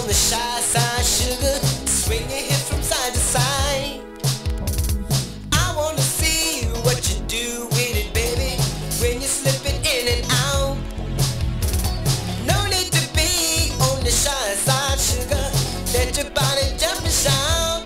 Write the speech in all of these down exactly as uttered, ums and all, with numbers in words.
the shy side, sugar. Swing your hips from side to side. I wanna see what you do with it, baby, when you're slipping in and out. No need to be on the shy side, sugar. Let your body jump and shout.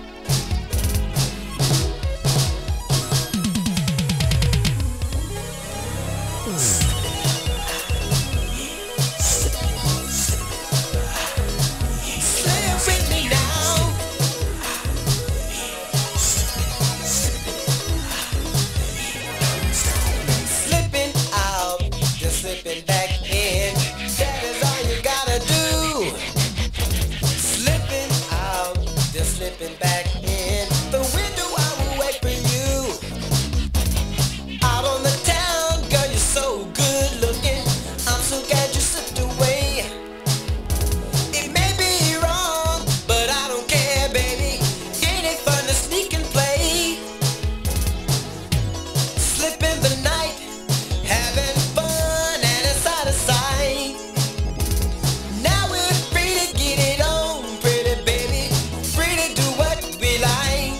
Slipping back in, that is all you gotta do. Slipping out, just slipping back in. The window I will wait for you. Out on the town, girl, you're so good looking. I'm so glad you slipped away. It may be wrong, but I don't care, baby. Ain't it fun to sneak and play? Slipping the night, having fun. Now we're free to get it on, pretty baby, free to do what we like.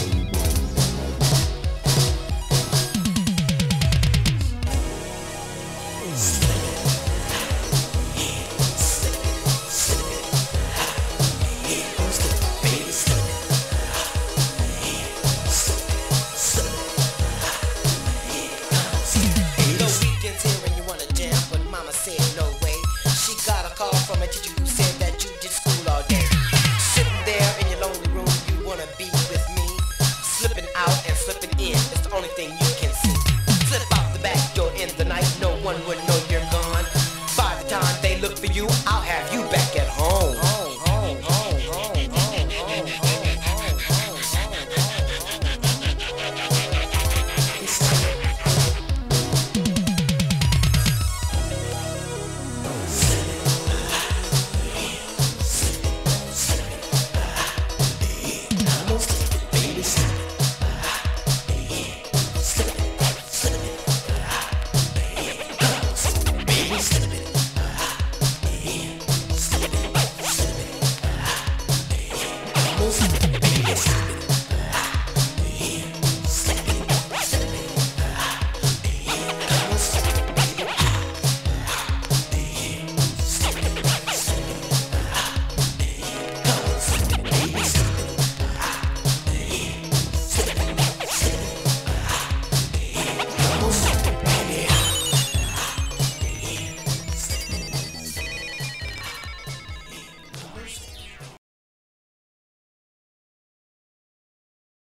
The weekend's here and you wanna jam, but mama said no way. She got a call from a teacher who said that you did school all day. Sitting there in your lonely room, you wanna be with me. Slipping out and slipping in, it's the only thing you can see. Slip out the back door in the night, no one would know you're gone. By the time they look for you, I'll have you back at